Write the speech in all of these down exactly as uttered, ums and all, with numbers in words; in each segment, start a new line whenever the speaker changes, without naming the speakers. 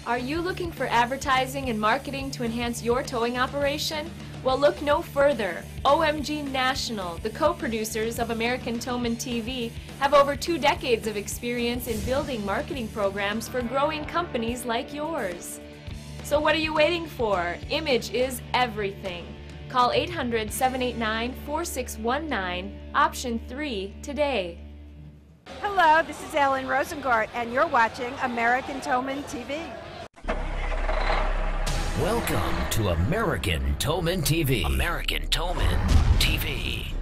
Are you looking for advertising and marketing to enhance your towing operation? Well, look no further. O M G National, the co-producers of American Towman T V, have over two decades of experience in building marketing programs for growing companies like yours. So what are you waiting for? Image is everything. Call eight hundred, seven eight nine, four six one nine, option three today.
Hello, this is Ellen Rosengart, and you're watching American Towman T V.
Welcome to American Towman T V. American Towman T V.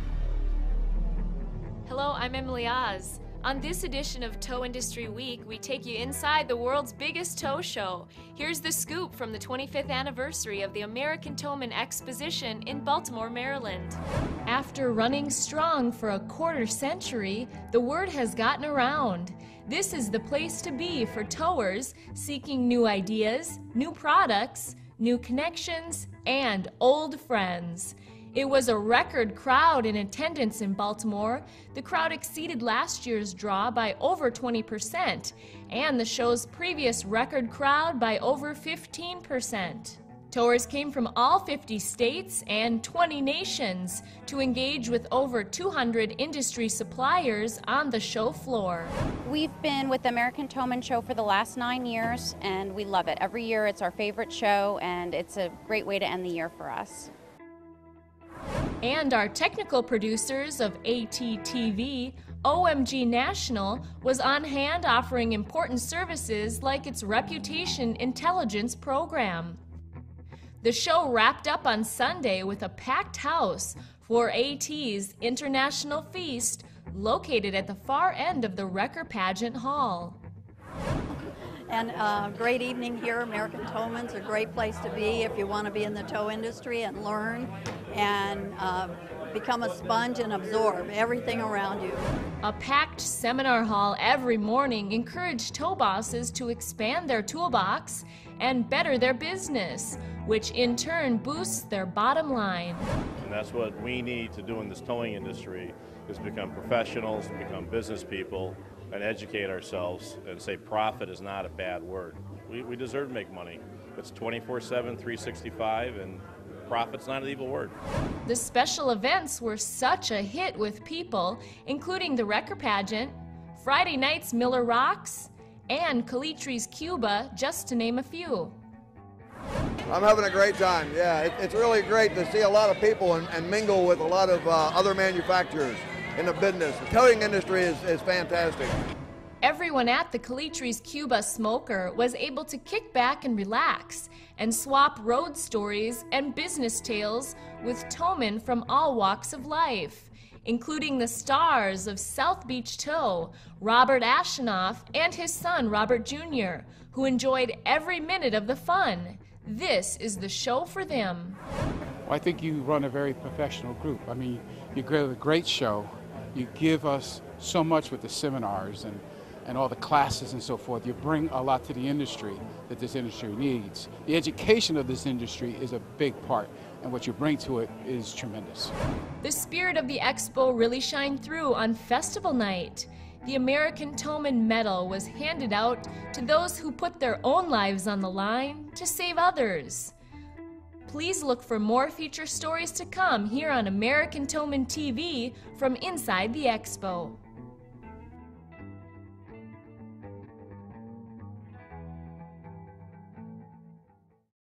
Hello, I'm Emily Oz. On this edition of Tow Industry Week, we take you inside the world's biggest tow show. Here's the scoop from the twenty-fifth anniversary of the American Towman Exposition in Baltimore, Maryland. After running strong for a quarter century, the word has gotten around. This is the place to be for towers seeking new ideas, new products, new connections, and old friends. It was a record crowd in attendance in Baltimore. The crowd exceeded last year's draw by over twenty percent, and the show's previous record crowd by over fifteen percent. Towers came from all fifty states and twenty nations to engage with over two hundred industry suppliers on the show floor.
We've been with the American Towman Show for the last nine years, and we love it. Every year it's our favorite show, and it's a great way to end the year for us.
And our technical producers of A T T V, O M G National, was on hand offering important services like its Reputation Intelligence program. The show wrapped up on Sunday with a packed house for AT's International Feast, located at the far end of the Wrecker Pageant Hall.
And uh, great evening here. American Towman's a great place to be if you want to be in the tow industry and learn and uh, become a sponge and absorb everything around you.
A packed seminar hall every morning encouraged tow bosses to expand their toolbox and better their business, which in turn boosts their bottom line.
And that's what we need to do in this towing industry, is become professionals, become business people, and educate ourselves and say profit is not a bad word. We, we deserve to make money. It's twenty-four seven, three sixty-five, and profit's not an evil word.
The special events were such a hit with people, including the Wrecker Pageant, Friday night's Miller Rocks, and Calitri's Cuba, just to name a few.
I'm having a great time, yeah. It, it's really great to see a lot of people and, and mingle with a lot of uh, other manufacturers in the business. The towing industry is, is fantastic.
Everyone at the Calitri's Cuba Smoker was able to kick back and relax and swap road stories and business tales with towmen from all walks of life, including the stars of South Beach Tow, Robert Ashenoff, and his son Robert Junior, who enjoyed every minute of the fun. This is the show for them.
Well, I think you run a very professional group. I mean, you give a great show. You give us so much with the seminars and, and all the classes and so forth. You bring a lot to the industry that this industry needs. The education of this industry is a big part, and what you bring to it is tremendous.
The spirit of the expo really shined through on festival night. The American Towman Medal was handed out to those who put their own lives on the line to save others. Please look for more feature stories to come here on American Towman T V from inside the expo.